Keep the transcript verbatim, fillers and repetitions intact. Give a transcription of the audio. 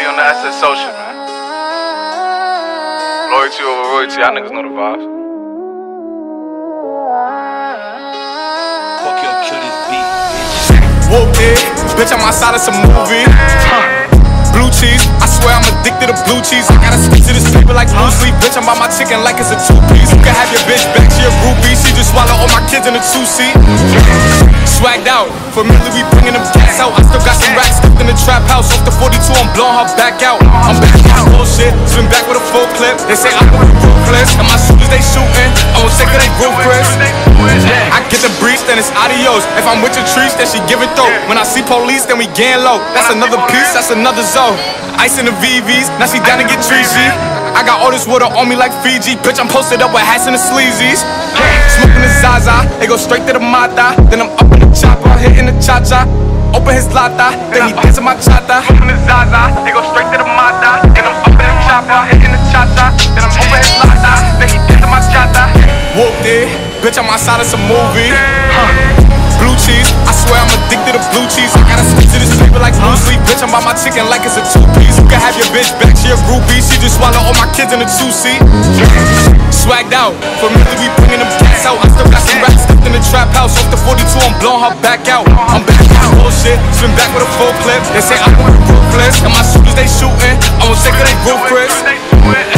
be on the S S O shit, man. Loyalty over royalty, y'all niggas know the vibes. Fuck your kill this beat, bitch. Whoop it, bitch, I'm outside of some movie. Blue cheese, I swear I'm addicted to blue cheese. I gotta stick to this paper like blue sleep. Bitch, I'm by my chicken like it's a two-piece. You can have your bitch back to your groupie. She just swallow all my kids in a two-seat. Swagged out, familiar, we bringing them cats out. I still got some racks stuffed in the trap house. Off the forty-two, I'm blowing her back out. I'm back on bullshit, swim back with a full clip. They say I'm ruthless, and my shooters they shooting. I won't take her, they roof Chris. I get the breach, then it's adios. If I'm with your trees, then she give it though. When I see police, then we gang low. That's another piece, that's another zone. Ice in the V Vs, now she down to get treachy. I got all this water on me like Fiji. Bitch, I'm posted up with hats and the sleazies. Smoking the Zaza, they go straight to the Mata. Then I'm up in the chopper, hitting the cha-cha. Open his lata, then he dancing my chata. Smoking the Zaza, they go straight to the Mata. Then I'm up in the chopper, hitting the cha-cha. Then I'm open his lata, then he dancing my chata. Whooped it, bitch, I'm outside of some movie. Blue cheese, I swear I'm addicted to blue cheese. I gotta stick to this paper like blue sleep. Bitch, I'm by my chicken like it's a two-piece. You can have your bitch back to your groupie. She just swallow all my kids in a two-seat. Swagged out, familiar, we bringing them cats out. I still got some racks stuffed in the trap house. Off the forty-two, I'm blowing her back out. I'm back on bullshit, swim back with a full clip. They say I'm ruthless, and my shooters they shooting. I won't take her, they roof Chris.